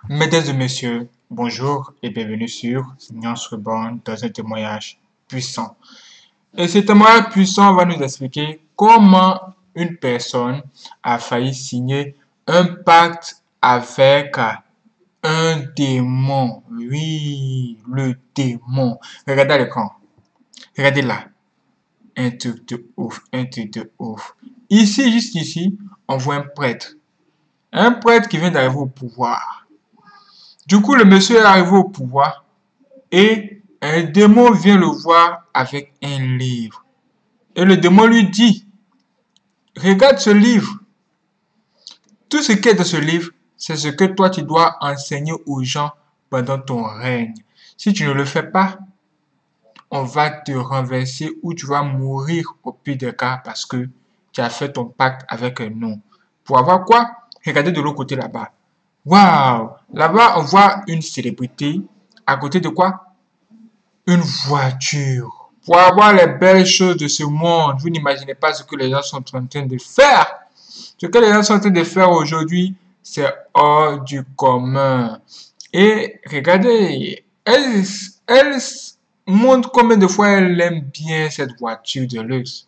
Mesdames et messieurs, bonjour et bienvenue sur Science Reborn dans un témoignage puissant. Et ce témoignage puissant va nous expliquer comment une personne a failli signer un pacte avec un démon. Oui, le démon. Regardez à l'écran. Regardez là. Un truc de ouf, un truc de ouf. Ici, juste ici, on voit un prêtre. Un prêtre qui vient d'arriver au pouvoir. Du coup, le monsieur est arrivé au pouvoir et un démon vient le voir avec un livre. Et le démon lui dit, regarde ce livre. Tout ce qui est dans ce livre, c'est ce que toi tu dois enseigner aux gens pendant ton règne. Si tu ne le fais pas, on va te renverser ou tu vas mourir au pire des cas parce que tu as fait ton pacte avec un nom. Pour avoir quoi? Regardez de l'autre côté là-bas. Waouh! Là-bas, on voit une célébrité. À côté de quoi? Une voiture. Pour avoir les belles choses de ce monde, vous n'imaginez pas ce que les gens sont en train de faire. Ce que les gens sont en train de faire aujourd'hui, c'est hors du commun. Et regardez, elle montre combien de fois elle aime bien cette voiture de luxe.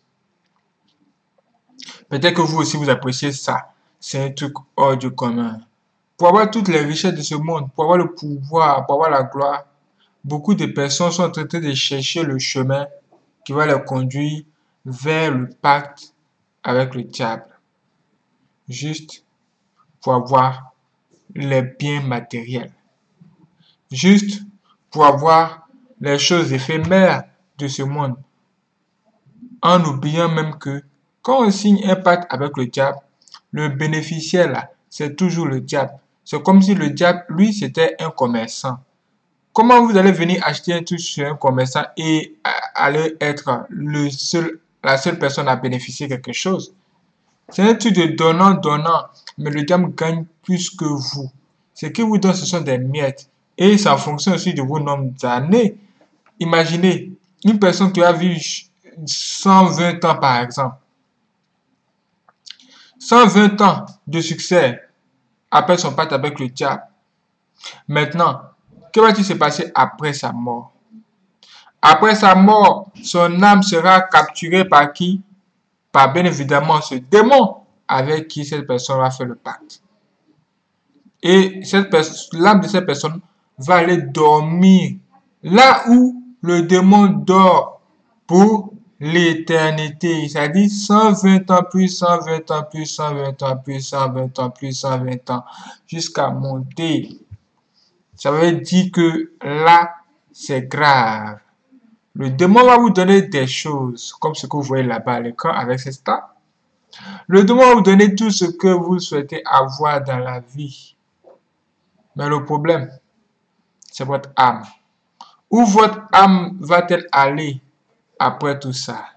Peut-être que vous aussi vous appréciez ça. C'est un truc hors du commun. Pour avoir toutes les richesses de ce monde, pour avoir le pouvoir, pour avoir la gloire, beaucoup de personnes sont en train de chercher le chemin qui va les conduire vers le pacte avec le diable. Juste pour avoir les biens matériels. Juste pour avoir les choses éphémères de ce monde. En oubliant même que quand on signe un pacte avec le diable, le bénéficiaire là, c'est toujours le diable. C'est comme si le diable, lui, c'était un commerçant. Comment vous allez venir acheter un truc chez un commerçant et aller être la seule personne à bénéficier de quelque chose? C'est un truc de donnant, mais le diable gagne plus que vous. Ce qu'il vous donne, ce sont des miettes. Et c'est en fonction aussi de vos nombres d'années. Imaginez, une personne qui a vécu 120 ans par exemple. 120 ans de succès après son pacte avec le diable. Maintenant, que va-t-il se passer après sa mort? Après sa mort, son âme sera capturée par qui? Par bien évidemment ce démon avec qui cette personne a fait le pacte. Et l'âme de cette personne va aller dormir là où le démon dort pour l'éternité. C'est-à-dire 120 ans plus 120 ans plus 120 ans plus 120 ans plus 120 ans jusqu'à monter. Ça veut dire que là, c'est grave. Le démon va vous donner des choses, comme ce que vous voyez là-bas à l'écran avec ces stars. Le démon va vous donner tout ce que vous souhaitez avoir dans la vie. Mais le problème, c'est votre âme. Où votre âme va-t-elle aller après tout ça?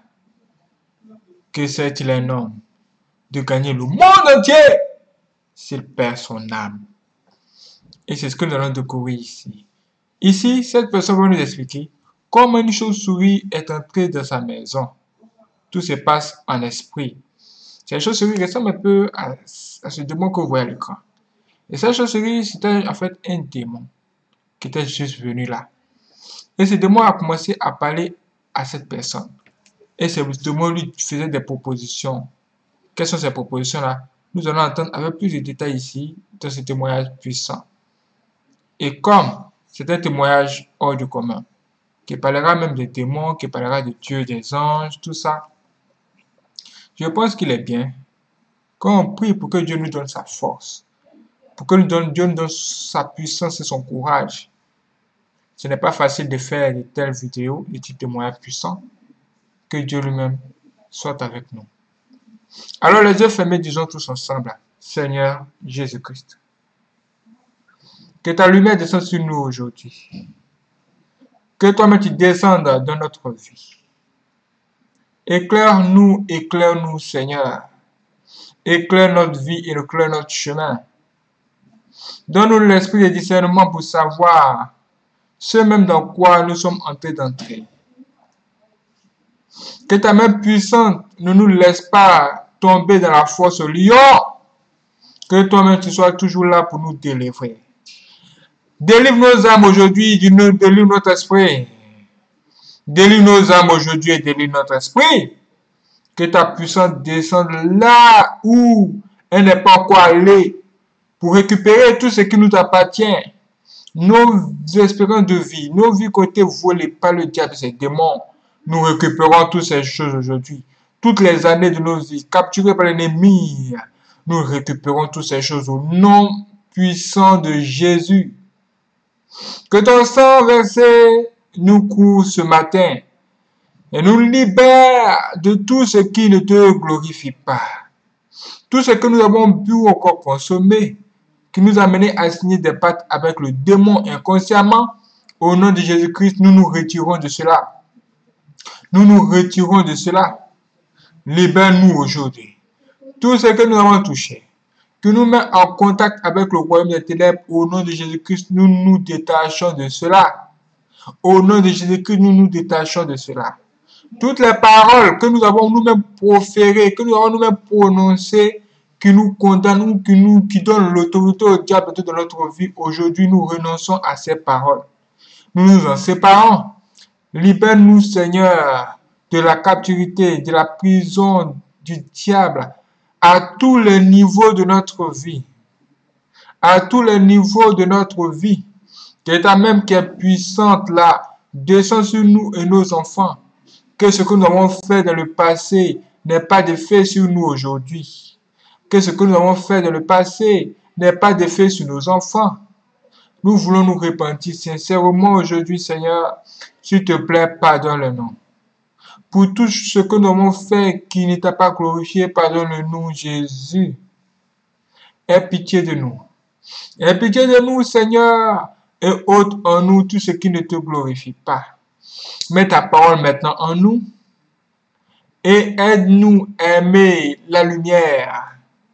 Que sert-il un homme de gagner le monde entier s'il perd son âme? Et c'est ce que nous allons découvrir ici. Ici, cette personne va nous expliquer comment une chauve-souris est entrée dans sa maison. Tout se passe en esprit. Cette chauve-souris ressemble un peu à ce démon que vous voyez à l'écran. Et cette chauve-souris, c'était en fait un démon qui était juste venu là. Et ce démon a commencé à parler à cette personne. Et ce démon lui faisait des propositions. Quelles sont ces propositions-là? Nous allons entendre avec plus de détails ici dans ce témoignage puissant. Et comme c'est un témoignage hors du commun, qui parlera même des démons, qui parlera de Dieu, des anges, tout ça, je pense qu'il est bien quand on prie pour que Dieu nous donne sa force, pour que Dieu nous donne sa puissance et son courage. Ce n'est pas facile de faire de telles vidéos, de types témoignages puissants. Que Dieu lui-même soit avec nous. Alors les yeux fermés, disons tous ensemble, Seigneur Jésus-Christ, que ta lumière descende sur nous aujourd'hui. Que toi-même tu descendes dans notre vie. Éclaire-nous, Seigneur. Éclaire notre vie et éclaire notre chemin. Donne-nous l'esprit de discernement pour savoir ce même dans quoi nous sommes en train d'entrer. Que ta main puissante ne nous laisse pas tomber dans la fosse au lion. Que toi-même tu sois toujours là pour nous délivrer. Délivre nos âmes aujourd'hui, délivre notre esprit. Délivre nos âmes aujourd'hui et délivre notre esprit. Que ta puissance descende là où elle n'est pas encore allée pour récupérer tout ce qui nous appartient. Nos espérances de vie, nos vies qui ont été volées par le diable et ses démons, nous récupérons toutes ces choses aujourd'hui. Toutes les années de nos vies capturées par l'ennemi, nous récupérons toutes ces choses au nom puissant de Jésus. Que ton sang versé nous court ce matin et nous libère de tout ce qui ne te glorifie pas. Tout ce que nous avons bu ou encore consommé, qui nous a mené à signer des pactes avec le démon inconsciemment, au nom de Jésus-Christ, nous nous retirons de cela. Nous nous retirons de cela. Libère-nous aujourd'hui. Tout ce que nous avons touché, qui nous met en contact avec le royaume des ténèbres, au nom de Jésus-Christ, nous nous détachons de cela. Au nom de Jésus-Christ, nous nous détachons de cela. Toutes les paroles que nous avons nous-mêmes proférées, que nous avons nous-mêmes prononcées, qui nous condamnent ou qui donnent l'autorité au diable de notre vie, aujourd'hui, nous renonçons à ces paroles. Nous nous en séparons. Libère-nous, Seigneur, de la captivité, de la prison du diable, à tous les niveaux de notre vie. À tous les niveaux de notre vie. Que ta même qui est puissante là, descend sur nous et nos enfants. Que ce que nous avons fait dans le passé n'ait pas d'effet sur nous aujourd'hui. Que ce que nous avons fait dans le passé n'ait pas d'effet sur nos enfants. Nous voulons nous repentir sincèrement aujourd'hui, Seigneur. S'il te plaît, pardonne-le-nous. Pour tout ce que nous avons fait qui ne t'a pas glorifié, pardonne-nous, Jésus. Aie pitié de nous. Aie pitié de nous, Seigneur, et ôte en nous tout ce qui ne te glorifie pas. Mets ta parole maintenant en nous et aide-nous à aimer la lumière.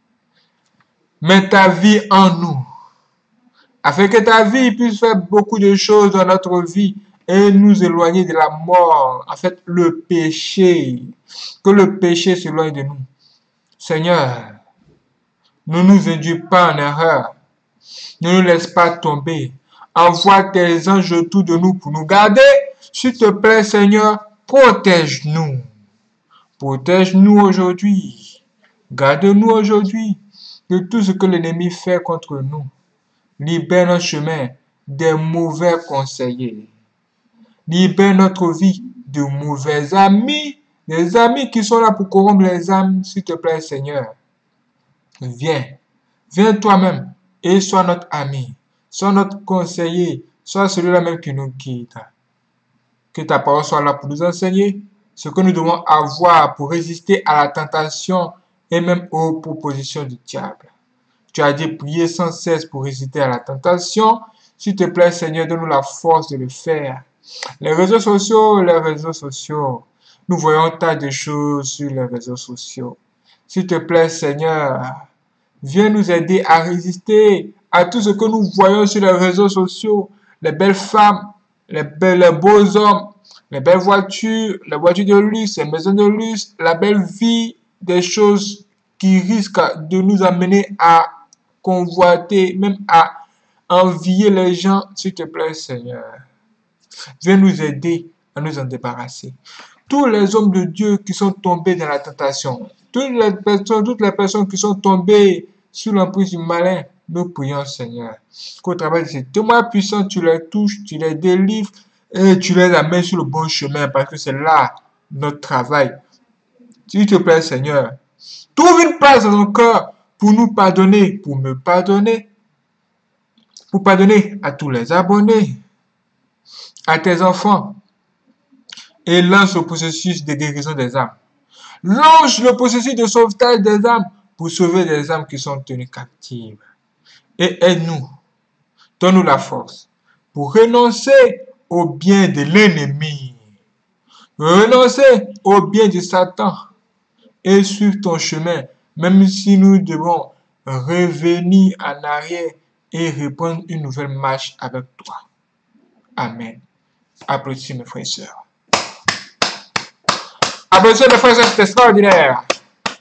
Mets ta vie en nous, afin que ta vie puisse faire beaucoup de choses dans notre vie et nous éloigner de la mort, en fait, le péché. Que le péché s'éloigne de nous. Seigneur, ne nous induis pas en erreur. Ne nous laisse pas tomber. Envoie tes anges autour de nous pour nous garder. S'il te plaît, Seigneur, protège-nous. Protège-nous aujourd'hui. Garde-nous aujourd'hui de tout ce que l'ennemi fait contre nous. Libère notre chemin des mauvais conseillers. Libère notre vie de mauvais amis, des amis qui sont là pour corrompre les âmes. S'il te plaît, Seigneur, viens toi-même et sois notre ami, sois notre conseiller, sois celui-là même qui nous guide. Que ta parole soit là pour nous enseigner ce que nous devons avoir pour résister à la tentation et même aux propositions du diable. Tu as dit prier sans cesse pour résister à la tentation. S'il te plaît, Seigneur, donne-nous la force de le faire. Les réseaux sociaux, nous voyons tas de choses sur les réseaux sociaux. S'il te plaît, Seigneur, viens nous aider à résister à tout ce que nous voyons sur les réseaux sociaux. Les belles femmes, les beaux hommes, les belles voitures, les voitures de luxe, les maisons de luxe, la belle vie, des choses qui risquent de nous amener à convoiter, même à envier les gens. S'il te plaît, Seigneur, viens nous aider à nous en débarrasser. Tous les hommes de Dieu qui sont tombés dans la tentation, toutes les personnes qui sont tombées sous l'emprise du malin, nous prions, Seigneur, qu'au travers de ces témoins puissants, tu les touches, tu les délivres et tu les amènes sur le bon chemin, parce que c'est là notre travail. S'il te plaît, Seigneur, trouve une place dans ton cœur pour nous pardonner, pour me pardonner, pour pardonner à tous les abonnés, à tes enfants, et lance le processus de guérison des âmes. Lance le processus de sauvetage des âmes pour sauver des âmes qui sont tenues captives. Et aide-nous, donne-nous la force pour renoncer au bien de l'ennemi, renoncer au bien de Satan et suivre ton chemin, même si nous devons revenir en arrière et reprendre une nouvelle marche avec toi. Amen. Applaudissez mes frères et sœurs. Applaudissez mes frères et sœurs, c'est extraordinaire.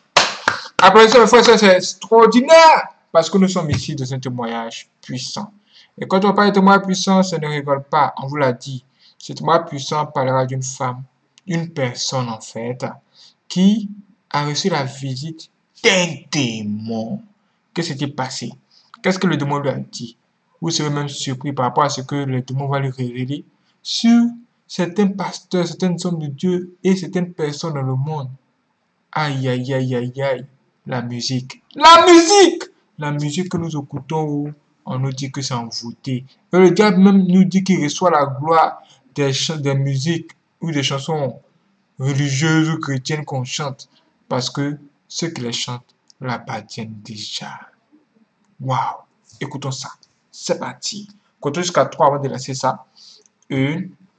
Applaudissez mes frères et sœurs, c'est extraordinaire. Parce que nous sommes ici dans un témoignage puissant. Et quand on parle de témoin puissant, ça ne rigole pas, on vous l'a dit. Ce témoin puissant parlera d'une femme, une personne en fait, qui a reçu la visite d'un démon. Qu'est-ce qui s'est passé? Qu'est-ce que le démon lui a dit? Vous serez même surpris par rapport à ce que le démon va lui révéler sur certains pasteurs, certains hommes de Dieu et certaines personnes dans le monde. Aïe, aïe, aïe, aïe, aïe. La musique. La musique! La musique que nous écoutons, on nous dit que c'est envoûté. Et le diable même nous dit qu'il reçoit la gloire des musiques ou des chansons religieuses ou chrétiennes qu'on chante. Parce que ceux qui les chantent l'appartiennent déjà. Waouh! Écoutons ça. C'est parti. Comptons jusqu'à 3 avant de laisser ça. 1,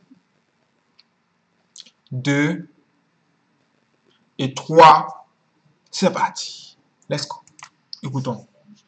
2 et 3. C'est parti. Let's go. Écoutons.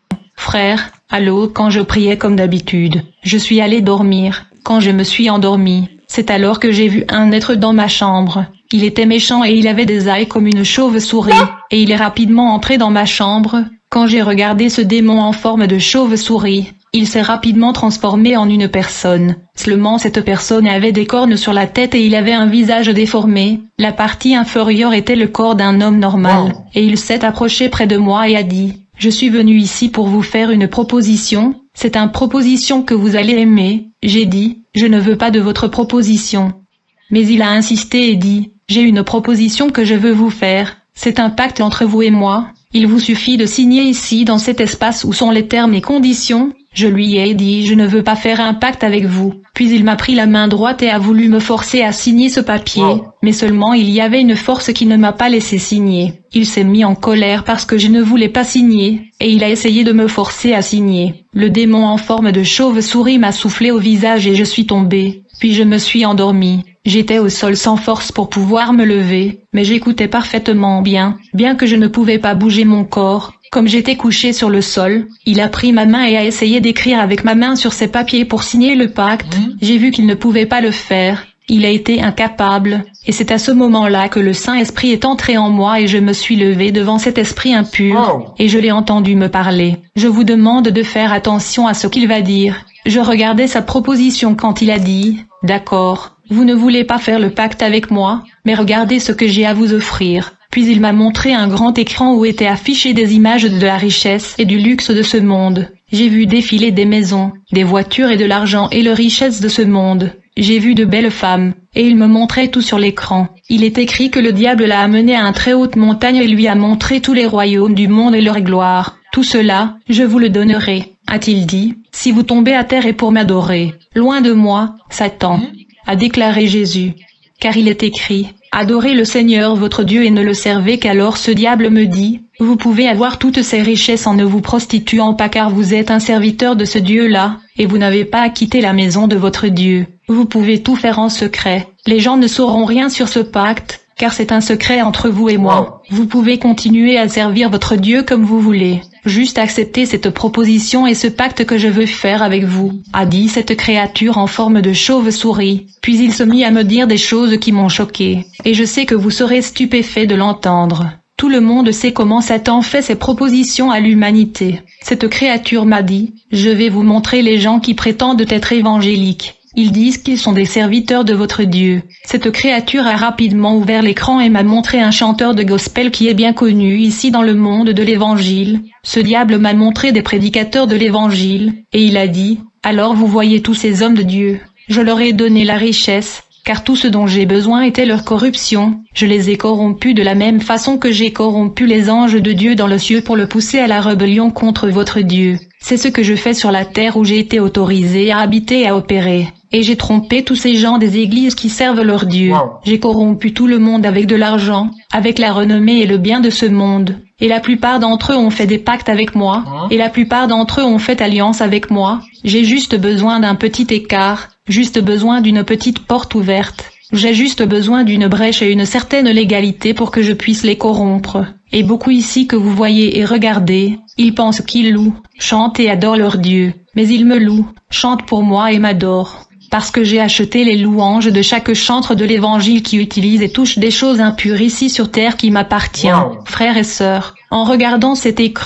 Frère, allô, quand je priais comme d'habitude, je suis allé dormir. Quand je me suis endormi, c'est alors que j'ai vu un être dans ma chambre. Il était méchant et il avait des ailes comme une chauve-souris, et il est rapidement entré dans ma chambre. Quand j'ai regardé ce démon en forme de chauve-souris, il s'est rapidement transformé en une personne. Seulement cette personne avait des cornes sur la tête et il avait un visage déformé. La partie inférieure était le corps d'un homme normal. Wow. Et il s'est approché près de moi et a dit: je suis venu ici pour vous faire une proposition. C'est une proposition que vous allez aimer. J'ai dit: je ne veux pas de votre proposition. Mais il a insisté et dit: j'ai une proposition que je veux vous faire. C'est un pacte entre vous et moi. Il vous suffit de signer ici dans cet espace où sont les termes et conditions. Je lui ai dit: je ne veux pas faire un pacte avec vous. Puis il m'a pris la main droite et a voulu me forcer à signer ce papier. Wow. Mais seulement il y avait une force qui ne m'a pas laissé signer. Il s'est mis en colère parce que je ne voulais pas signer, et il a essayé de me forcer à signer. Le démon en forme de chauve-souris m'a soufflé au visage et je suis tombée. Puis je me suis endormie. J'étais au sol sans force pour pouvoir me lever, mais j'écoutais parfaitement bien que je ne pouvais pas bouger mon corps. Comme j'étais couché sur le sol, il a pris ma main et a essayé d'écrire avec ma main sur ces papiers pour signer le pacte. J'ai vu qu'il ne pouvait pas le faire. Il a été incapable, et c'est à ce moment-là que le Saint-Esprit est entré en moi et je me suis levée devant cet esprit impur, Wow. et je l'ai entendu me parler. Je vous demande de faire attention à ce qu'il va dire. Je regardais sa proposition quand il a dit: d'accord, vous ne voulez pas faire le pacte avec moi, mais regardez ce que j'ai à vous offrir. Puis il m'a montré un grand écran où étaient affichées des images de la richesse et du luxe de ce monde. J'ai vu défiler des maisons, des voitures et de l'argent et la richesse de ce monde. J'ai vu de belles femmes, et il me montrait tout sur l'écran. Il est écrit que le diable l'a amené à une très haute montagne et lui a montré tous les royaumes du monde et leur gloire. Tout cela, je vous le donnerai, a-t-il dit, si vous tombez à terre et pour m'adorer. Loin de moi, Satan, a déclaré Jésus. Car il est écrit: adorez le Seigneur votre Dieu et ne le servez qu'alors. Ce diable me dit: vous pouvez avoir toutes ces richesses en ne vous prostituant pas car vous êtes un serviteur de ce Dieu-là, et vous n'avez pas à quitter la maison de votre Dieu. Vous pouvez tout faire en secret. Les gens ne sauront rien sur ce pacte, car c'est un secret entre vous et moi. Vous pouvez continuer à servir votre Dieu comme vous voulez. Juste accepter cette proposition et ce pacte que je veux faire avec vous, a dit cette créature en forme de chauve-souris. Puis il se mit à me dire des choses qui m'ont choqué. Et je sais que vous serez stupéfait de l'entendre. Tout le monde sait comment Satan fait ses propositions à l'humanité. Cette créature m'a dit: je vais vous montrer les gens qui prétendent être évangéliques. Ils disent qu'ils sont des serviteurs de votre Dieu. Cette créature a rapidement ouvert l'écran et m'a montré un chanteur de gospel qui est bien connu ici dans le monde de l'évangile. Ce diable m'a montré des prédicateurs de l'évangile, et il a dit: alors vous voyez tous ces hommes de Dieu. Je leur ai donné la richesse, car tout ce dont j'ai besoin était leur corruption. Je les ai corrompus de la même façon que j'ai corrompu les anges de Dieu dans le ciel pour le pousser à la rébellion contre votre Dieu. C'est ce que je fais sur la terre où j'ai été autorisé à habiter et à opérer. Et j'ai trompé tous ces gens des églises qui servent leur Dieu. Wow. J'ai corrompu tout le monde avec de l'argent, avec la renommée et le bien de ce monde. Et la plupart d'entre eux ont fait des pactes avec moi, et la plupart d'entre eux ont fait alliance avec moi. J'ai juste besoin d'un petit écart, juste besoin d'une petite porte ouverte. J'ai juste besoin d'une brèche et une certaine légalité pour que je puisse les corrompre. Et beaucoup ici que vous voyez et regardez, ils pensent qu'ils louent, chantent et adorent leur Dieu. Mais ils me louent, chantent pour moi et m'adorent. Parce que j'ai acheté les louanges de chaque chantre de l'évangile qui utilise et touche des choses impures ici sur terre qui m'appartient. Wow. Frères et sœurs, en regardant cet écran,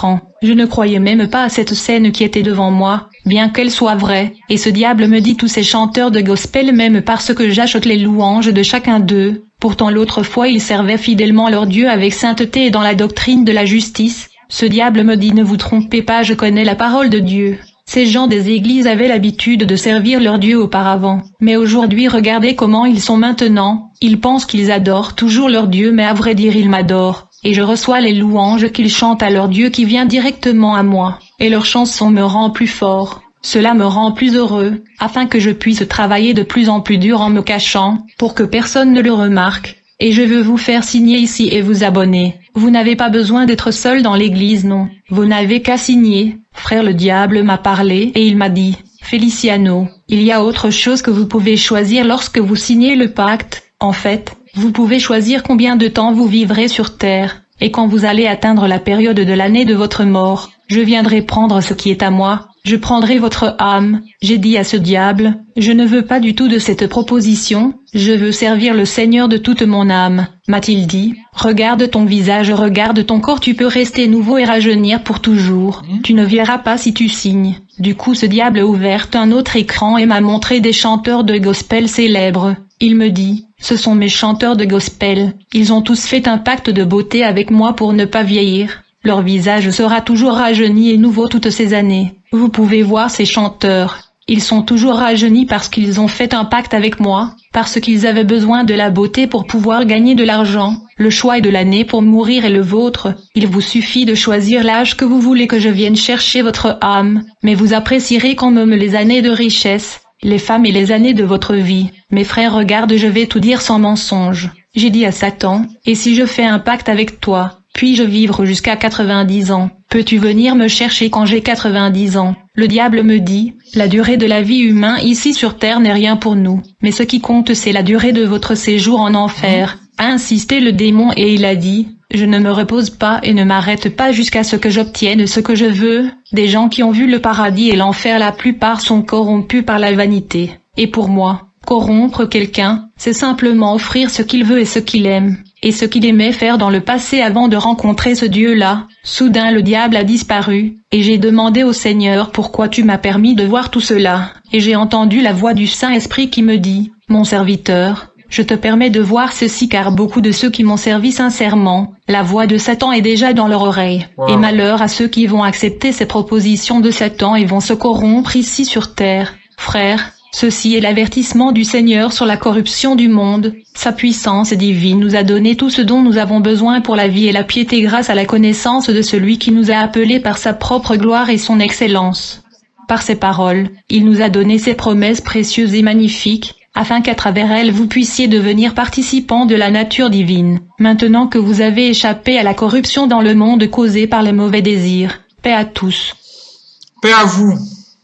Je ne croyais même pas à cette scène qui était devant moi, bien qu'elle soit vraie, et ce diable me dit tous ces chanteurs de gospel m'aiment parce que j'achète les louanges de chacun d'eux. Pourtant l'autre fois ils servaient fidèlement leur Dieu avec sainteté et dans la doctrine de la justice. Ce diable me dit ne vous trompez pas, je connais la parole de Dieu. Ces gens des églises avaient l'habitude de servir leur Dieu auparavant, mais aujourd'hui regardez comment ils sont maintenant. Ils pensent qu'ils adorent toujours leur Dieu mais à vrai dire ils m'adorent. Et je reçois les louanges qu'ils chantent à leur Dieu qui vient directement à moi, et leur chanson me rend plus fort. Cela me rend plus heureux, afin que je puisse travailler de plus en plus dur en me cachant, pour que personne ne le remarque. Et je veux vous faire signer ici et vous abonner. Vous n'avez pas besoin d'être seul dans l'église, non. Vous n'avez qu'à signer. Frère le diable m'a parlé et il m'a dit, Feliciano, il y a autre chose que vous pouvez choisir lorsque vous signez le pacte. En fait, vous pouvez choisir combien de temps vous vivrez sur terre, et quand vous allez atteindre la période de l'année de votre mort, je viendrai prendre ce qui est à moi, je prendrai votre âme. J'ai dit à ce diable, je ne veux pas du tout de cette proposition, je veux servir le Seigneur de toute mon âme. M'a-t-il dit, regarde ton visage, regarde ton corps, tu peux rester nouveau et rajeunir pour toujours, tu ne verras pas si tu signes. Du coup ce diable a ouvert un autre écran et m'a montré des chanteurs de gospel célèbres. Il me dit, ce sont mes chanteurs de gospel, ils ont tous fait un pacte de beauté avec moi pour ne pas vieillir. Leur visage sera toujours rajeuni et nouveau toutes ces années. Vous pouvez voir ces chanteurs. Ils sont toujours rajeunis parce qu'ils ont fait un pacte avec moi, parce qu'ils avaient besoin de la beauté pour pouvoir gagner de l'argent. Le choix est de l'année pour mourir est le vôtre. Il vous suffit de choisir l'âge que vous voulez que je vienne chercher votre âme, mais vous apprécierez quand même les années de richesse, les femmes et les années de votre vie. Mes frères, regarde, je vais tout dire sans mensonge. J'ai dit à Satan, et si je fais un pacte avec toi, puis-je vivre jusqu'à 90 ans? Peux-tu venir me chercher quand j'ai 90 ans? Le diable me dit, la durée de la vie humaine ici sur terre n'est rien pour nous, mais ce qui compte c'est la durée de votre séjour en enfer. A insisté le démon et il a dit, je ne me repose pas et ne m'arrête pas jusqu'à ce que j'obtienne ce que je veux. Des gens qui ont vu le paradis et l'enfer, la plupart sont corrompus par la vanité. Et pour moi, corrompre quelqu'un, c'est simplement offrir ce qu'il veut et ce qu'il aime, et ce qu'il aimait faire dans le passé avant de rencontrer ce Dieu-là. Soudain le diable a disparu, et j'ai demandé au Seigneur pourquoi tu m'as permis de voir tout cela, et j'ai entendu la voix du Saint-Esprit qui me dit, mon serviteur, je te permets de voir ceci car beaucoup de ceux qui m'ont servi sincèrement, la voix de Satan est déjà dans leur oreille. Wow. Et malheur à ceux qui vont accepter ces propositions de Satan et vont se corrompre ici sur terre. Frères, ceci est l'avertissement du Seigneur sur la corruption du monde. Sa puissance divine nous a donné tout ce dont nous avons besoin pour la vie et la piété grâce à la connaissance de celui qui nous a appelés par sa propre gloire et son excellence. Par ses paroles, il nous a donné ses promesses précieuses et magnifiques, afin qu'à travers elles vous puissiez devenir participants de la nature divine. Maintenant que vous avez échappé à la corruption dans le monde causée par les mauvais désirs. Paix à tous. Paix à vous.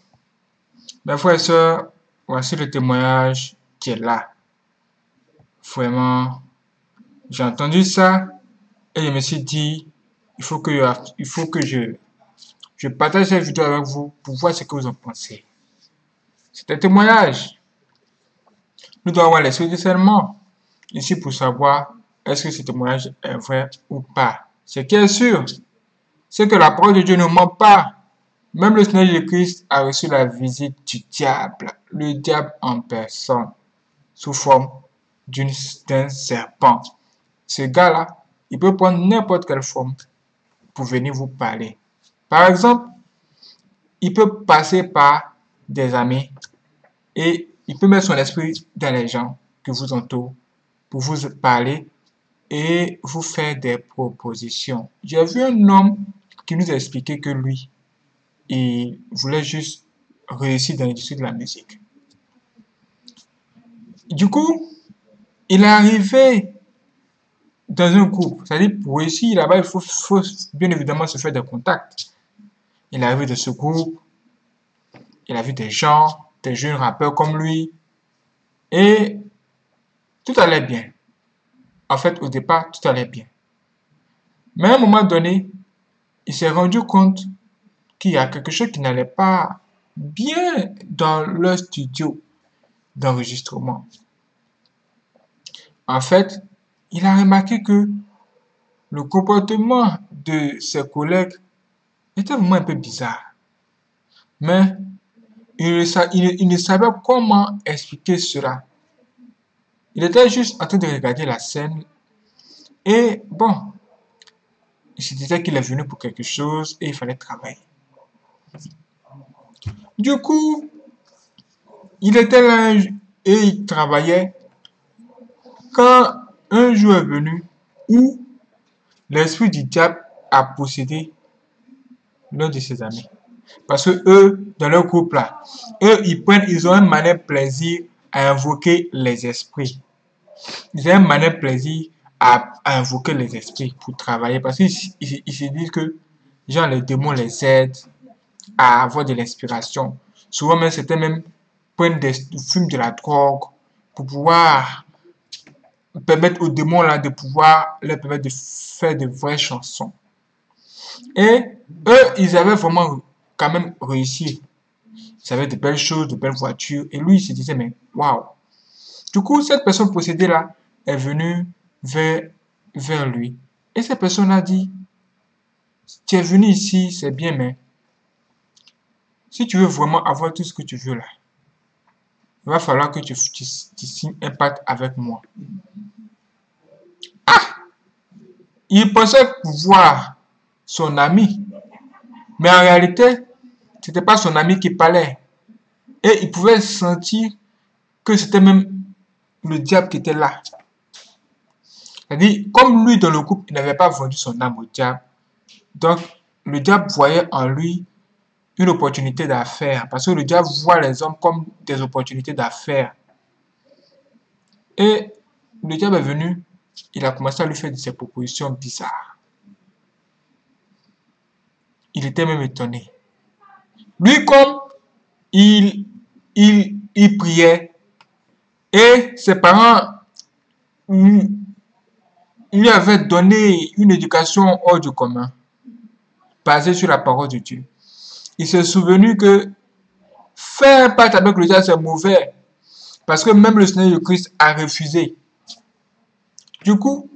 Mes frères et sœurs, voici le témoignage qui est là. Vraiment, j'ai entendu ça et je me suis dit, il faut que je partage cette vidéo avec vous pour voir ce que vous en pensez. C'est un témoignage. Nous devons avoir l'esprit de discernement ici pour savoir est-ce que ce témoignage est vrai ou pas. Ce qui est sûr, c'est que la parole de Dieu ne ment pas. Même le Seigneur Jésus-Christ a reçu la visite du diable, le diable en personne, sous forme d'un serpent. Ce gars-là, il peut prendre n'importe quelle forme pour venir vous parler. Par exemple, il peut passer par des amis et il peut mettre son esprit dans les gens qui vous entourent pour vous parler et vous faire des propositions. J'ai vu un homme qui nous a expliqué que lui, il voulait juste réussir dans l'industrie de la musique. Du coup, il est arrivé dans un groupe. C'est-à-dire, pour réussir là-bas, il faut bien évidemment se faire des contacts. Il est arrivé de ce groupe, il a vu des gens, des jeunes rappeurs comme lui, et tout allait bien. En fait, au départ, tout allait bien. Mais à un moment donné, il s'est rendu compte qu'il y a quelque chose qui n'allait pas bien dans leur studio d'enregistrement. En fait, il a remarqué que le comportement de ses collègues C'était vraiment un peu bizarre. Mais il ne savait comment expliquer cela. Il était juste en train de regarder la scène et bon, il se disait qu'il est venu pour quelque chose et il fallait travailler. Du coup, il était là et il travaillait quand un jour est venu où l'esprit du diable a possédé l'un de ses amis. Parce que eux, dans leur groupe là, eux, ils ont un malin plaisir à invoquer les esprits. Ils ont un malin plaisir à invoquer les esprits pour travailler. Parce qu'ils se disent que, genre, les démons les aident à avoir de l'inspiration. Souvent, même, c'était même prendre fument de la drogue pour pouvoir permettre aux démons là de pouvoir leur permettre de faire de vraies chansons. Et eux, ils avaient vraiment quand même réussi. Ils avaient de belles choses, de belles voitures. Et lui, il se disait, mais waouh. Du coup, cette personne possédée là est venue vers lui. Et cette personne a dit, tu es venu ici, c'est bien, mais si tu veux vraiment avoir tout ce que tu veux là, il va falloir que tu signes un pacte avec moi. Il pensait voir son ami, mais en réalité, c'était pas son ami qui parlait. Et il pouvait sentir que c'était même le diable qui était là. C'est-à-dire, comme lui dans le groupe, il n'avait pas vendu son âme au diable, donc le diable voyait en lui une opportunité d'affaires, parce que le diable voit les hommes comme des opportunités d'affaires. Et le diable est venu, il a commencé à lui faire des propositions bizarres. Il était même étonné. Lui, comme il priait, et ses parents lui avaient donné une éducation hors du commun, basée sur la parole de Dieu. Il s'est souvenu que faire un pacte avec le diable, c'est mauvais. Parce que même le Seigneur de Christ a refusé. Du coup,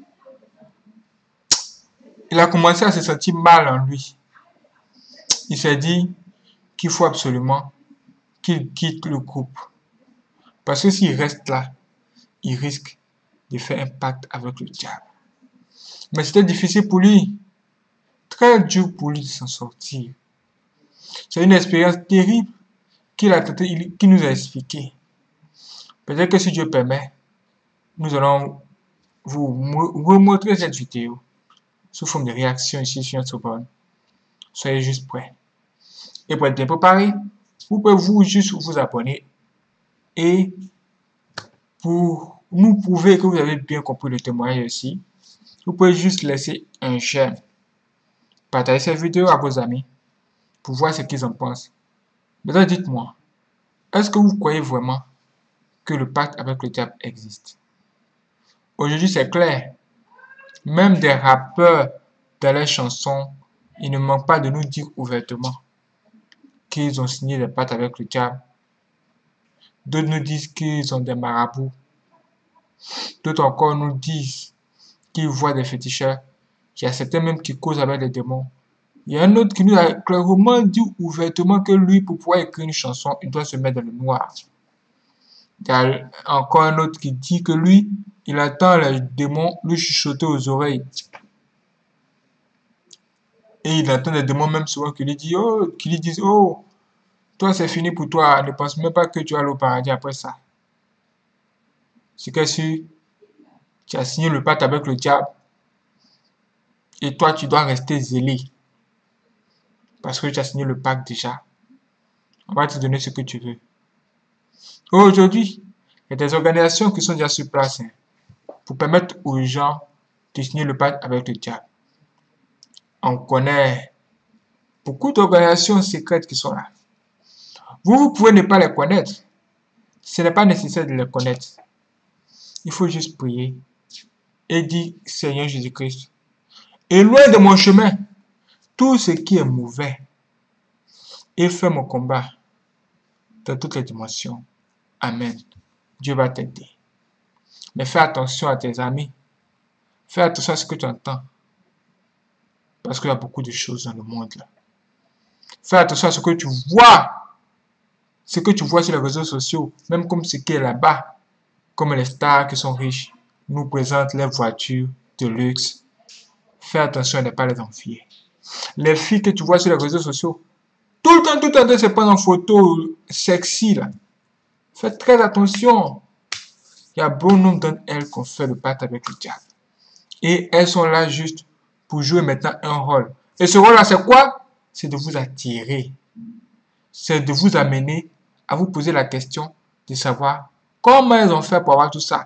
il a commencé à se sentir mal en lui. Il s'est dit qu'il faut absolument qu'il quitte le groupe. Parce que s'il reste là, il risque de faire un pacte avec le diable. Mais c'était difficile pour lui. Très dur pour lui de s'en sortir. C'est une expérience terrible qu'il nous a expliqué. Peut-être que si Dieu permet, nous allons vous remontrer cette vidéo sous forme de réaction ici sur notre blog. Soyez juste prêts. Et pour être bien préparé, vous pouvez juste vous abonner et pour nous prouver que vous avez bien compris le témoignage aussi, vous pouvez juste laisser un j'aime. Partagez cette vidéo à vos amis pour voir ce qu'ils en pensent. Maintenant, dites-moi, est-ce que vous croyez vraiment que le pacte avec le diable existe? Aujourd'hui, c'est clair. Même des rappeurs dans leurs chansons, ils ne manquent pas de nous dire ouvertement qu'ils ont signé des pactes avec le diable. D'autres nous disent qu'ils ont des marabouts. D'autres encore nous disent qu'ils voient des féticheurs. Il y a certains même qui causent avec les démons. Il y a un autre qui nous a clairement dit ouvertement que lui, pour pouvoir écrire une chanson, il doit se mettre dans le noir. Il y a encore un autre qui dit que lui, il attend les démons lui chuchoter aux oreilles. Et il attend les démons même souvent qui lui disent, oh, toi c'est fini pour toi, ne pense même pas que tu vas aller au paradis après ça. C'est que si tu as signé le pacte avec le diable, et toi tu dois rester zélé. Parce que tu as signé le pacte déjà. On va te donner ce que tu veux. Aujourd'hui, il y a des organisations qui sont déjà sur place pour permettre aux gens de signer le pacte avec le diable. On connaît beaucoup d'organisations secrètes qui sont là. Vous pouvez ne pas les connaître. Ce n'est pas nécessaire de les connaître. Il faut juste prier et dire, Seigneur Jésus-Christ, éloigne de mon chemin tout ce qui est mauvais et fais mon combat dans toutes les dimensions. Amen. Dieu va t'aider. Mais fais attention à tes amis. Fais attention à ce que tu entends. Parce qu'il y a beaucoup de choses dans le monde là. Fais attention à ce que tu vois. Ce que tu vois sur les réseaux sociaux, même comme ce qui est là-bas, comme les stars qui sont riches, nous présentent les voitures de luxe. Fais attention à ne pas les envier. Les filles que tu vois sur les réseaux sociaux, tout le temps, se prendre en photo sexy là. Fais très attention. Il y a bon nombre d'entre elles qui ont fait le pacte avec le diable. Et elles sont là juste pour jouer maintenant un rôle. Et ce rôle-là, c'est quoi? C'est de vous attirer. C'est de vous amener à vous poser la question de savoir comment elles ont fait pour avoir tout ça.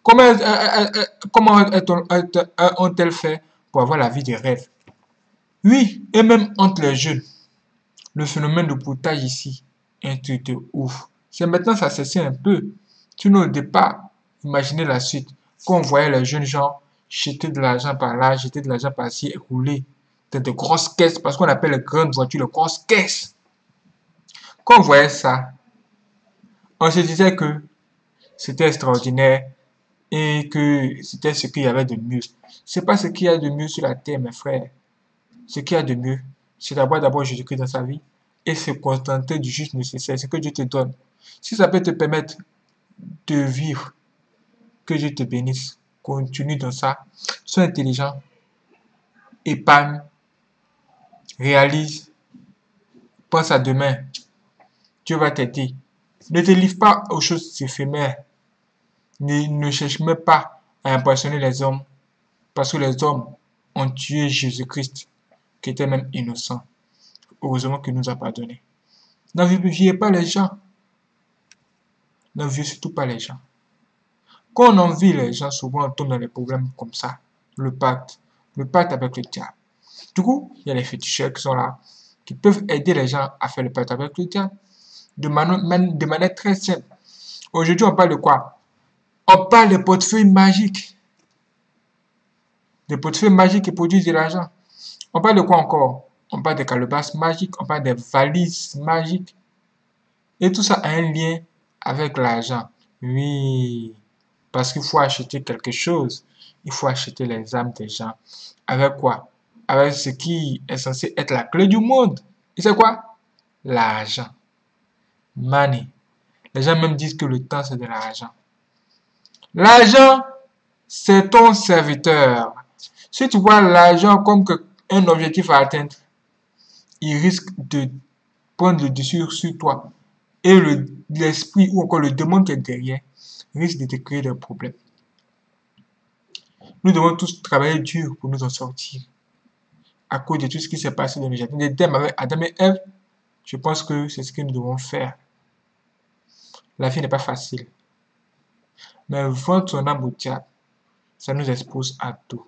Comment ont-elles fait pour avoir la vie des rêves? Oui, et même entre les jeunes, le phénomène de boutage ici est un truc de ouf. C'est maintenant ça cesse un peu. Tu n'oses pas imaginer la suite. Quand on voyait les jeunes gens jeter de l'argent par là, jeter de l'argent par-ci et rouler dans de grosses caisses, parce qu'on appelle les grandes voitures les grosses caisses. Quand on voyait ça, on se disait que c'était extraordinaire et que c'était ce qu'il y avait de mieux. C'est pas ce qu'il y a de mieux sur la terre, mes frères. Ce qu'il y a de mieux, c'est d'abord Jésus-Christ dans sa vie et se contenter du juste nécessaire, ce que Dieu te donne. Si ça peut te permettre de vivre, que Dieu te bénisse. Continue dans ça. Sois intelligent. Épargne. Réalise. Pense à demain. Dieu va t'aider. Ne te livre pas aux choses éphémères. Ne cherche même pas à impressionner les hommes. Parce que les hommes ont tué Jésus-Christ, qui était même innocent. Heureusement qu'il nous a pardonné. N'enviez pas les gens. N'enviez surtout pas les gens. Quand on envie les gens, souvent on tombe dans des problèmes comme ça. Le pacte avec le diable. Du coup, il y a les féticheurs qui sont là, qui peuvent aider les gens à faire le pacte avec le diable de manière très simple. Aujourd'hui, on parle de quoi? On parle des portefeuilles magiques. Des portefeuilles magiques qui produisent de l'argent. On parle de quoi encore? On parle des calebasses magiques, on parle des valises magiques. Et tout ça a un lien avec l'argent. Oui, parce qu'il faut acheter quelque chose. Il faut acheter les âmes des gens. Avec quoi? Avec ce qui est censé être la clé du monde. Et c'est quoi? L'argent. Money. Les gens même disent que le temps, c'est de l'argent. L'argent, c'est ton serviteur. Si tu vois l'argent comme un objectif à atteindre, il risque de prendre le dessus sur toi. Et l'esprit ou encore le démon qui est derrière risque de te créer des problèmes. Nous devons tous travailler dur pour nous en sortir. À cause de tout ce qui s'est passé dans le jardin d'Éden avec Adam et Ève, je pense que c'est ce que nous devons faire. La vie n'est pas facile. Mais vendre son âme au diable, ça nous expose à tout.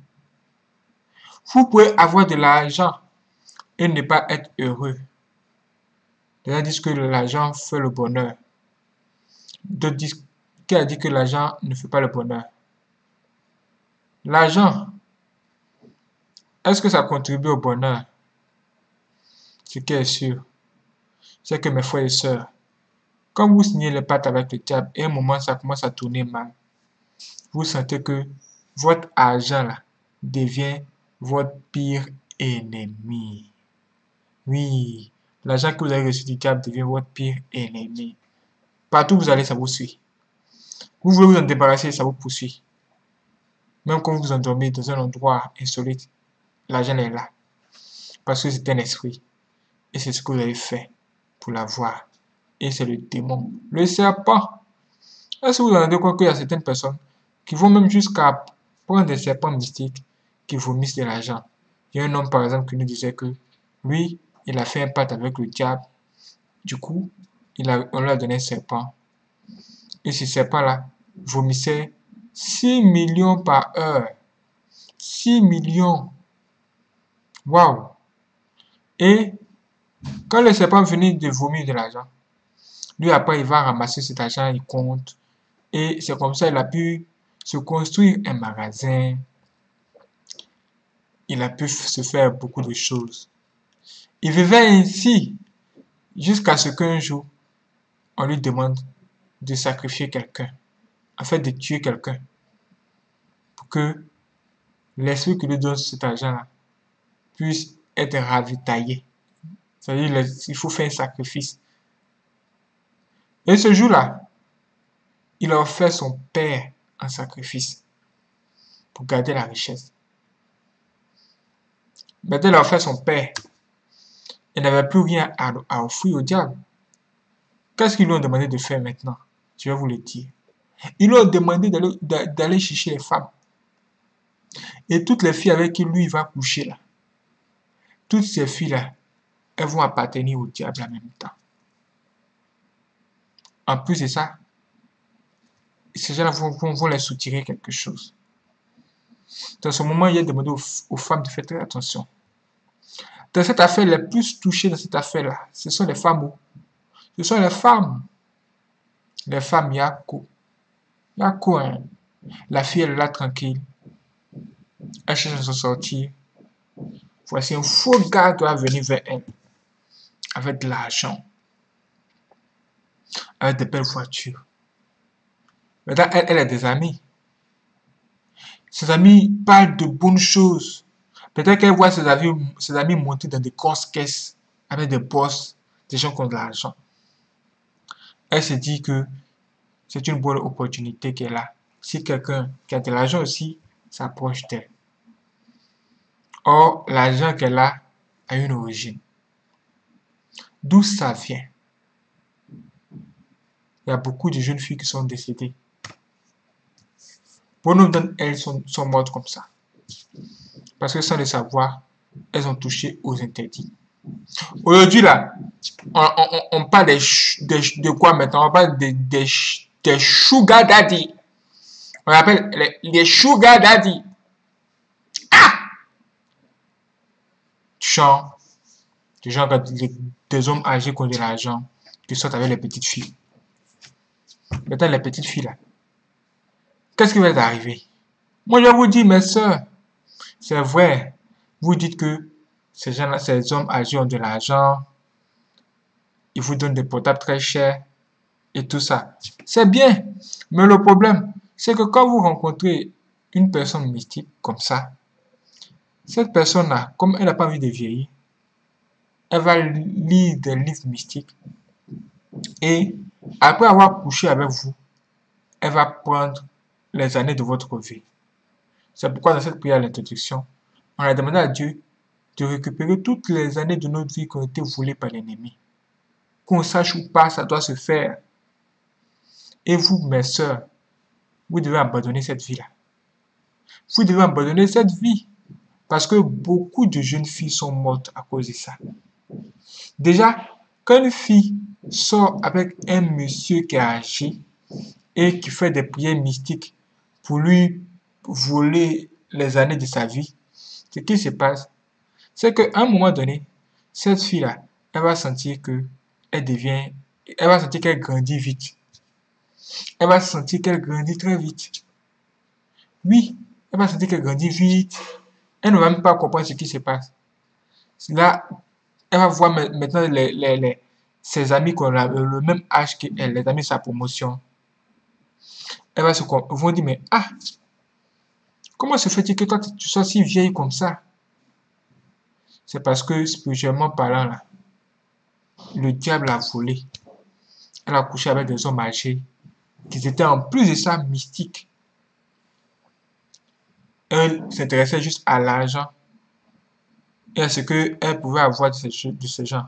Vous pouvez avoir de l'argent et ne pas être heureux. Les gens disent que l'argent fait le bonheur. D'autres disent qui a dit que l'argent ne fait pas le bonheur. L'argent, est-ce que ça contribue au bonheur? Ce qui est sûr, c'est que mes frères et sœurs, quand vous signez le pacte avec le diable et à un moment ça commence à tourner mal, vous sentez que votre argent là devient votre pire ennemi. Oui, l'argent que vous avez reçu du diable devient votre pire ennemi. Partout où vous allez, ça vous suit. Vous voulez vous en débarrasser, ça vous poursuit. Même quand vous vous endormez dans un endroit insolite, l'argent est là. Parce que c'est un esprit. Et c'est ce que vous avez fait pour l'avoir. Et c'est le démon, le serpent. Est-ce que vous en rendez compte qu'il y a certaines personnes qui vont même jusqu'à prendre des serpents mystiques qui vomissent de l'argent? Il y a un homme, par exemple, qui nous disait que lui, il a fait un pacte avec le diable. Du coup, on lui a donné un serpent. Et ce serpent-là vomissait 6 millions par heure. 6 millions. Waouh! Et quand le serpent venait de vomir de l'argent, lui après il va ramasser cet argent, il compte. Et c'est comme ça qu'il a pu se construire un magasin. Il a pu se faire beaucoup de choses. Il vivait ainsi jusqu'à ce qu'un jour, on lui demande de sacrifier quelqu'un, en fait de tuer quelqu'un, pour que l'esprit qui lui donne cet argent-là puisse être ravitaillé C'est-à-dire, il faut faire un sacrifice. Et ce jour-là, il a offert son père en sacrifice pour garder la richesse. Maintenant, il a offert son père. Il n'avait plus rien à offrir au diable. Qu'est-ce qu'ils lui ont demandé de faire maintenant? Je vais vous le dire. Ils lui ont demandé d'aller chercher les femmes. Et toutes les filles avec qui lui va coucher là, toutes ces filles-là, elles vont appartenir au diable en même temps. En plus de ça, ces gens-là vont les soutirer quelque chose. Dans ce moment, il a demandé aux femmes de faire très attention. Dans cette affaire, les plus touchées dans cette affaire-là, ce sont les femmes. Ce sont les femmes. Les femmes Yako. Yako, hein. La fille, elle est là tranquille. Elle cherche à s'en sortir. Voici un faux gars qui va venir vers elle. Avec de l'argent. Avec de belles voitures. Maintenant, elle a des amis. Ses amis parlent de bonnes choses. Peut-être qu'elle voit ses amis monter dans des grosses caisses avec des boss, des gens qui ont de l'argent. Elle se dit que c'est une bonne opportunité qu'elle a. Si quelqu'un qui a de l'argent aussi s'approche d'elle. Or, l'argent qu'elle a une origine. D'où ça vient? Il y a beaucoup de jeunes filles qui sont décédées. Pour nous, elles sont mortes comme ça. Parce que sans le savoir, elles ont touché aux interdits. Aujourd'hui, là, on parle de quoi maintenant? On parle des sugar daddy. On appelle les sugar daddy. Ah! Des hommes âgés qui ont de l'argent, qui sortent avec les petites filles. Maintenant, les petites filles, là, qu'est-ce qui va arriver? Moi, je vous dis, mes soeurs, c'est vrai. Vous dites que ces gens-là, ces hommes âgés ont de l'argent, ils vous donnent des portables très chers et tout ça. C'est bien. Mais le problème, c'est que quand vous rencontrez une personne mystique comme ça, cette personne-là, comme elle n'a pas envie de vieillir, elle va lire des livres mystiques et après avoir couché avec vous, elle va prendre les années de votre vie. C'est pourquoi dans cette prière d'introduction, on a demandé à Dieu de récupérer toutes les années de notre vie qui ont été volées par l'ennemi. Qu'on sache ou pas, ça doit se faire. Et vous, mes sœurs, vous devez abandonner cette vie-là. Vous devez abandonner cette vie. Parce que beaucoup de jeunes filles sont mortes à cause de ça. Déjà, quand une fille sort avec un monsieur qui est âgé et qui fait des prières mystiques pour lui voler les années de sa vie, ce qui se passe, c'est qu'à un moment donné, cette fille-là, elle va sentir qu'elle grandit vite. Elle va sentir qu'elle grandit très vite. Oui, elle va sentir qu'elle grandit vite. Elle ne va même pas comprendre ce qui se passe. Là, elle va voir maintenant ses amis qui ont le même âge qu'elle, les amis de sa promotion. Elle va vont dire, mais comment se fait-il que toi, tu sois si vieille comme ça? C'est parce que, spirituellement parlant, là, le diable a volé. Elle a couché avec des hommes âgés qui étaient en plus de ça mystiques. Elle s'intéressait juste à l'argent et à ce qu'elle pouvait avoir de ces gens.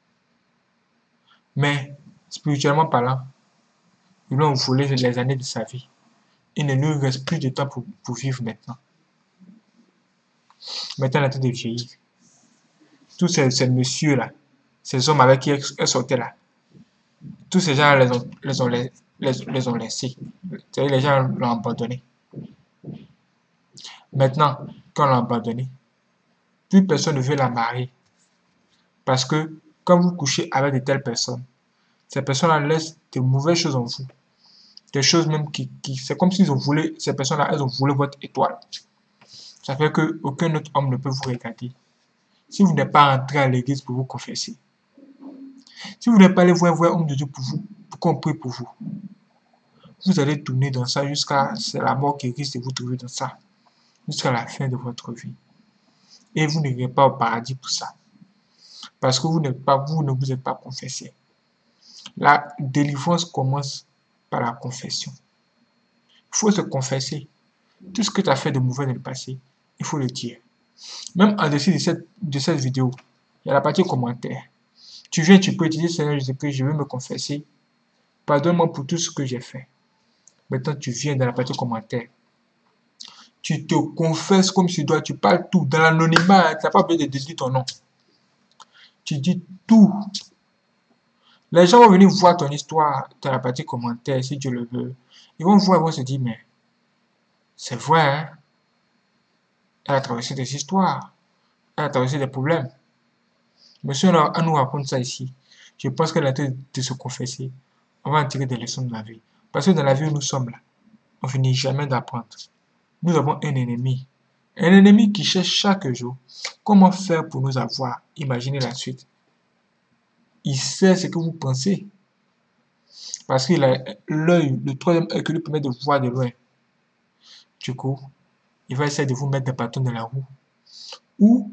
Mais, spirituellement parlant, ils lui ont volé les années de sa vie. Il ne lui reste plus de temps pour vivre maintenant. Maintenant, elle est en train de vieillir. Tous ces messieurs-là, ces hommes avec qui elle sortait là, tous ces gens les ont laissés. C'est-à-dire les gens l'ont abandonné. Maintenant, quand on l'a abandonné, plus personne ne veut la marier. Parce que quand vous couchez avec de telles personnes, ces personnes-là laissent de mauvaises choses en vous. Des choses même c'est comme s'ils ont volé, ces personnes-là, elles ont volé votre étoile. Ça fait qu'aucun autre homme ne peut vous regarder. Si vous n'êtes pas entré à l'église pour vous confesser, si vous n'êtes pas allé voir un homme de Dieu pour qu'on prie pour vous, vous allez tourner dans ça c'est la mort qui risque de vous trouver dans ça, jusqu'à la fin de votre vie. Et vous n'irez pas au paradis pour ça. Parce que vous ne vous êtes pas confessé. La délivrance commence par la confession. Il faut se confesser. Tout ce que tu as fait de mauvais dans le passé, il faut le dire. Même en dessous de cette vidéo, il y a la partie commentaire. Tu viens, tu peux dire, Seigneur Jésus-Christ, je veux me confesser. Pardonne-moi pour tout ce que j'ai fait. Maintenant, tu viens dans la partie commentaire. Tu te confesses comme tu dois, tu parles tout. Dans l'anonymat, tu n'as pas besoin de dire ton nom. Tu dis tout. Les gens vont venir voir ton histoire dans la partie commentaire, si Dieu le veut. Ils vont voir, ils vont se dire, mais c'est vrai, hein? Elle a traversé des histoires. Elle a traversé des problèmes. Mais si on nous raconte ça ici, je pense qu'elle a train de se confesser. On va en tirer des leçons de la vie. Parce que dans la vie où nous sommes là, on finit jamais d'apprendre. Nous avons un ennemi. Un ennemi qui cherche chaque jour comment faire pour nous avoir. Imaginez la suite. Il sait ce que vous pensez. Parce qu'il a l'œil, le troisième œil qui lui permet de voir de loin. Du coup, il va essayer de vous mettre des bâtons dans la roue. Ou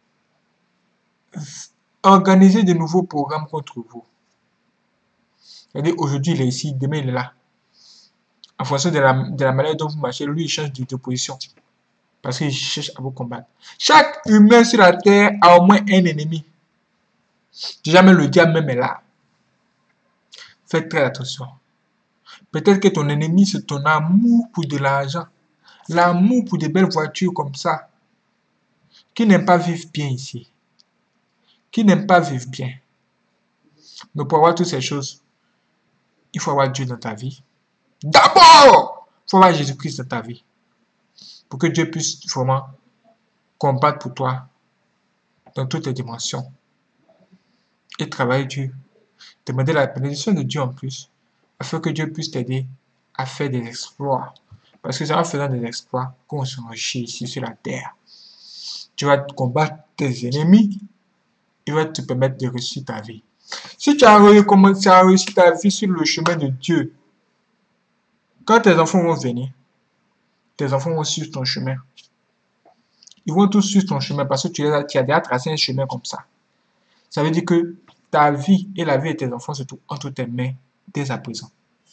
organiser de nouveaux programmes contre vous. C'est-à-dire, aujourd'hui, il est ici, demain, il est là. En fonction de la manière dont vous marchez, lui, il change de position. Parce qu'il cherche à vous combattre. Chaque humain sur la terre a au moins un ennemi. Jamais le diable même est là. Faites très attention. Peut-être que ton ennemi, c'est ton amour pour de l'argent. L'amour pour de belles voitures comme ça. Qui n'aime pas vivre bien ici. Qui n'aime pas vivre bien. Mais pour avoir toutes ces choses, il faut avoir Dieu dans ta vie. D'abord, il faut avoir Jésus-Christ dans ta vie. Pour que Dieu puisse vraiment combattre pour toi dans toutes les dimensions. Et travailler Dieu. Demander la bénédiction de Dieu en plus. Afin que Dieu puisse t'aider à faire des exploits. Parce que c'est en faisant des exploits qu'on s'enrichit ici sur la terre. Tu vas combattre tes ennemis. Il va te permettre de réussir ta vie. Si tu as réussi ta vie sur le chemin de Dieu, quand tes enfants vont venir, tes enfants vont suivre ton chemin. Ils vont tous suivre ton chemin parce que tu as déjà tracé un chemin comme ça. Ça veut dire que ta vie et la vie de tes enfants se trouvent entre tes mains dès à présent.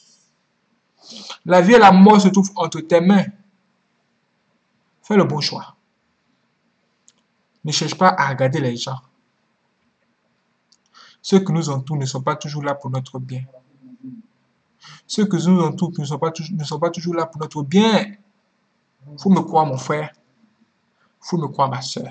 La vie et la mort se trouvent entre tes mains. Fais le bon choix. Ne cherche pas à regarder les gens. Ceux qui nous entourent ne sont pas toujours là pour notre bien. Ceux qui nous entourent ne sont pas toujours là pour notre bien. Faut me croire, mon frère. Faut me croire, ma soeur.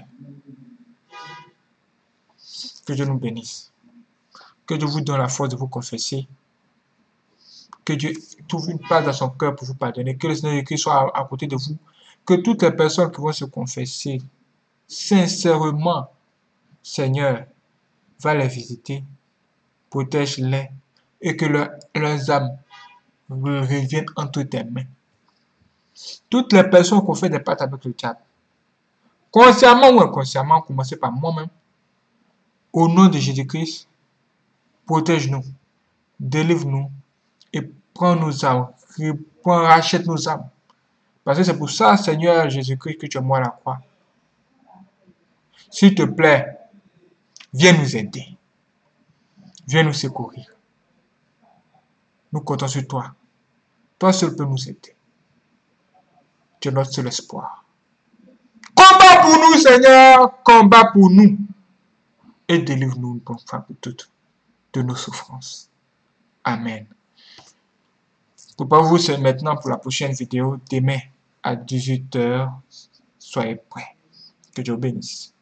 Que Dieu nous bénisse. Que Dieu vous donne la force de vous confesser. Que Dieu trouve une place dans son cœur pour vous pardonner. Que le Seigneur Jésus soit à côté de vous. Que toutes les personnes qui vont se confesser sincèrement, Seigneur, va les visiter, protège-les et que leurs âmes reviennent entre tes mains. Toutes les personnes qui ont fait des pactes avec le diable, consciemment ou inconsciemment, commencez par moi-même, au nom de Jésus-Christ, protège-nous, délivre-nous et prends nos âmes, rachète nos âmes. Parce que c'est pour ça, Seigneur Jésus-Christ, que tu es mort à la croix. S'il te plaît, viens nous aider. Viens nous secourir. Nous comptons sur toi. Toi seul peux nous aider. Tu es notre seul espoir. Combat pour nous, Seigneur. Combat pour nous. Et délivre-nous une bonne fois pour toutes de nos souffrances. Amen. Préparez-vous maintenant pour la prochaine vidéo demain à 18 h. Soyez prêts. Que Dieu bénisse.